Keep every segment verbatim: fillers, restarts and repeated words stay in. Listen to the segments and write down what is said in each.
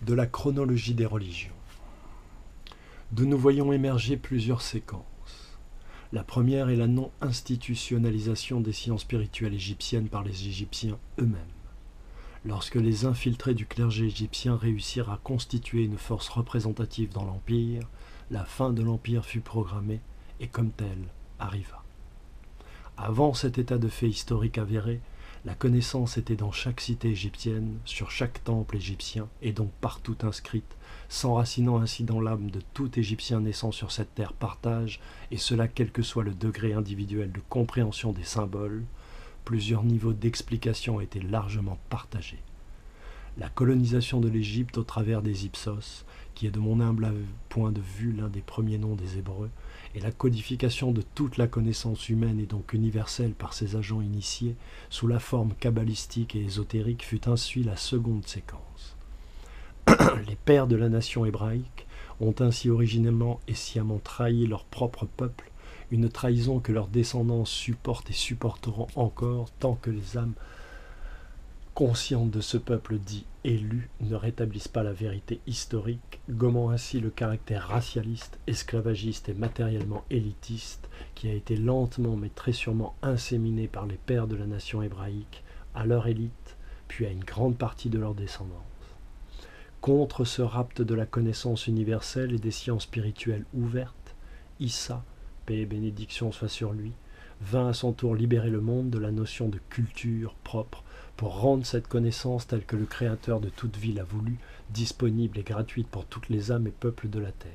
de la chronologie des religions, d'où nous voyons émerger plusieurs séquences. La première est la non-institutionnalisation des sciences spirituelles égyptiennes par les Égyptiens eux-mêmes. Lorsque les infiltrés du clergé égyptien réussirent à constituer une force représentative dans l'Empire, la fin de l'Empire fut programmée et comme telle arriva. Avant cet état de fait historique avéré, la connaissance était dans chaque cité égyptienne, sur chaque temple égyptien, et donc partout inscrite, s'enracinant ainsi dans l'âme de tout Égyptien naissant sur cette terre partage, et cela quel que soit le degré individuel de compréhension des symboles. Plusieurs niveaux d'explication étaient largement partagés. La colonisation de l'Égypte au travers des Ipsos, qui est de mon humble point de vue l'un des premiers noms des Hébreux, et la codification de toute la connaissance humaine et donc universelle par ses agents initiés, sous la forme kabbalistique et ésotérique, fut ainsi la seconde séquence. Les pères de la nation hébraïque ont ainsi originellement et sciemment trahi leur propre peuple, une trahison que leurs descendants supportent et supporteront encore tant que les âmes conscientes de ce peuple dit élu ne rétablissent pas la vérité historique, gommant ainsi le caractère racialiste, esclavagiste et matériellement élitiste qui a été lentement mais très sûrement inséminé par les pères de la nation hébraïque à leur élite, puis à une grande partie de leur descendance. Contre ce rapt de la connaissance universelle et des sciences spirituelles ouvertes, Issa, paix et bénédiction soit sur lui, vint à son tour libérer le monde de la notion de culture propre pour rendre cette connaissance telle que le Créateur de toute vie l'a voulu, disponible et gratuite pour toutes les âmes et peuples de la terre.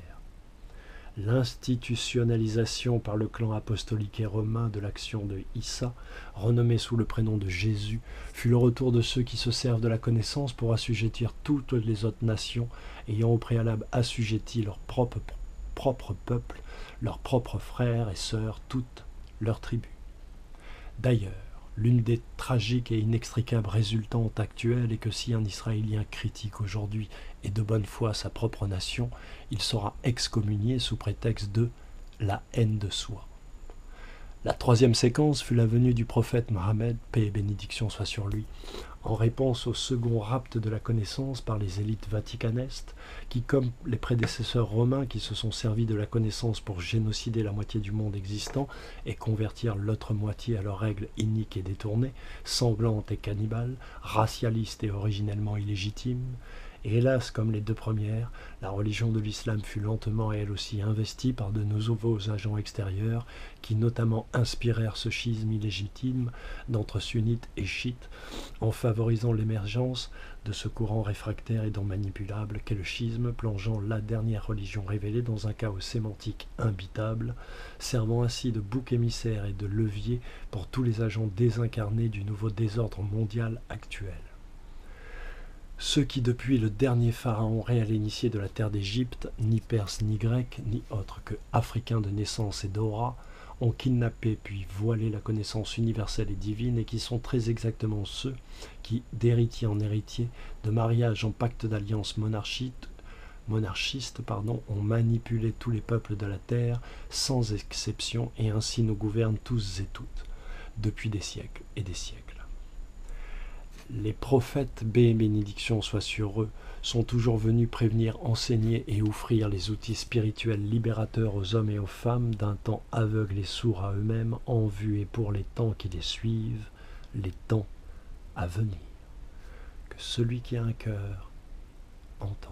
L'institutionnalisation par le clan apostolique et romain de l'action de Issa, renommé sous le prénom de Jésus, fut le retour de ceux qui se servent de la connaissance pour assujettir toutes les autres nations, ayant au préalable assujetti leur propre, propre peuple, leurs propres frères et sœurs, toutes leurs tribus. D'ailleurs, l'une des tragiques et inextricables résultantes actuelles est que si un Israélien critique aujourd'hui et de bonne foi sa propre nation, il sera excommunié sous prétexte de la haine de soi. La troisième séquence fut la venue du prophète Mohammed, paix et bénédiction soit sur lui, en réponse au second rapt de la connaissance par les élites vaticanestes, qui, comme les prédécesseurs romains qui se sont servis de la connaissance pour génocider la moitié du monde existant et convertir l'autre moitié à leurs règles iniques et détournées, sanglantes et cannibales, racialistes et originellement illégitimes, et hélas, comme les deux premières, la religion de l'islam fut lentement elle aussi investie par de nouveaux agents extérieurs qui notamment inspirèrent ce schisme illégitime d'entre sunnites et chiites en favorisant l'émergence de ce courant réfractaire et donc manipulable qu'est le schisme, plongeant la dernière religion révélée dans un chaos sémantique imbitable, servant ainsi de bouc émissaire et de levier pour tous les agents désincarnés du nouveau désordre mondial actuel. Ceux qui, depuis le dernier pharaon réel initié de la terre d'Égypte, ni perse ni grec, ni autre que africains de naissance et d'aura, ont kidnappé puis voilé la connaissance universelle et divine et qui sont très exactement ceux qui, d'héritier en héritier, de mariage en pacte d'alliance monarchiste, monarchiste, pardon, ont manipulé tous les peuples de la terre sans exception et ainsi nous gouvernent tous et toutes, depuis des siècles et des siècles. Les prophètes, paix et bénédiction soient sur eux, sont toujours venus prévenir, enseigner et offrir les outils spirituels libérateurs aux hommes et aux femmes d'un temps aveugle et sourd à eux-mêmes, en vue et pour les temps qui les suivent, les temps à venir. Que celui qui a un cœur entende.